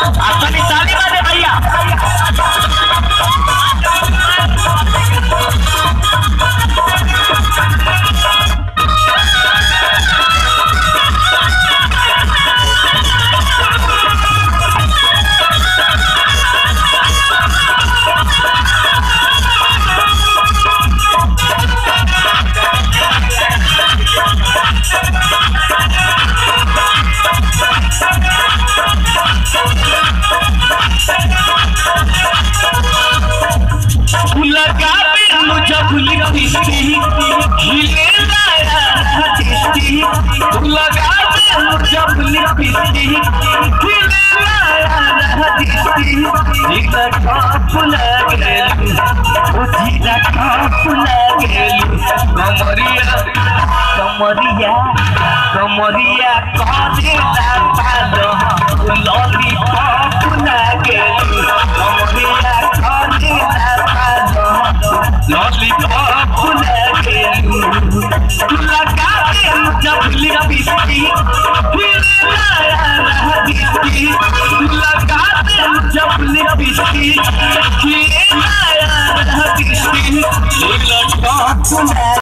अपनी ताली बजे भैया। कमरिया कमरिया कदेला पालो लॉलीपॉप लागेलू कमरिया कदेला पालो लॉलीपॉप लागेलू तू लगा दे जब लिपस्टिक तू लगा दे जब लिपस्टिक